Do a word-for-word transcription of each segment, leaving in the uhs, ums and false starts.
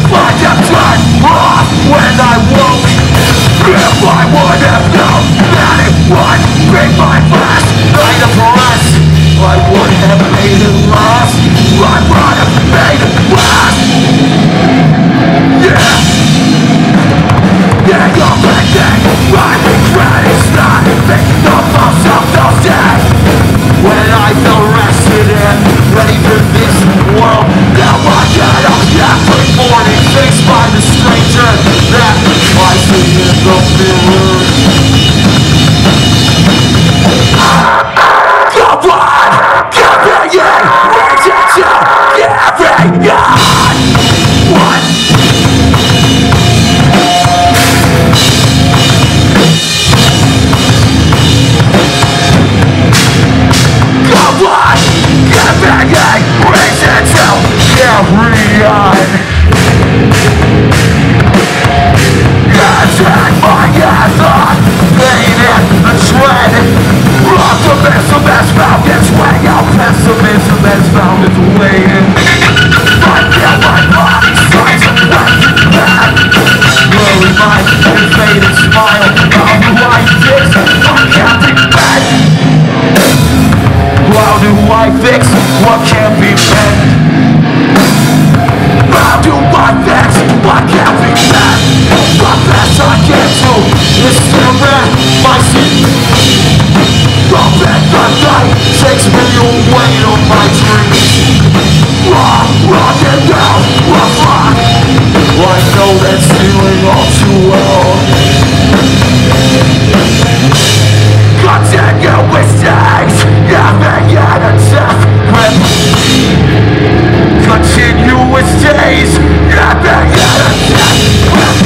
I have turned off when I woke. If I would have known that it would be my last night of rest, I would have made it last. I would have made it last. Yeah. Yeah, you're thinking I regret it's not thinking of myself those days when I felt rested and ready for this world. Now I get up every morning faced by the stranger that I see in the mirror. Come on, give me in, rejection, give me on. What? Come on, give me a reason to carry on. Attack my thought, pain and the dread. Optimism has found its way out, pessimism has found its way in. I feel my body starts to wake back. Blurry mind and faded smile. How do I fix what can't be met? How do I fix what can't be met? How do I fix what can't be met? The best I can do is stare at my seat. The bed the night takes me away on my dreams. Rock, rock and down, rock, rock. I know that feeling all too well. Continue mistakes, having an attack grip. Continuous days, having an attack grip.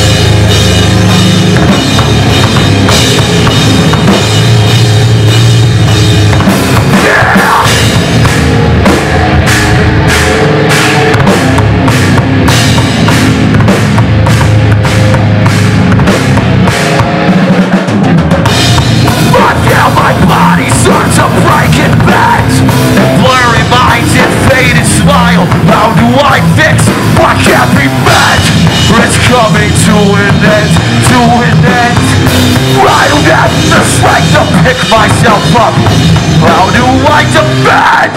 How do I fix what can't be met? It's coming to an end, to an end. I don't have the strength to pick myself up. How do I defend?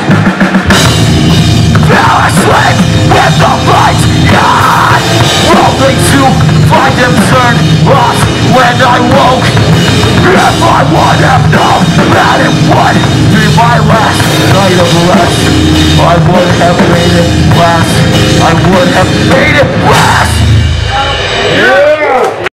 Fell asleep with the lights on, only to find them turned off when I woke. If I would have known that it would be my last night of rest, I would have made it last. I would have made it last.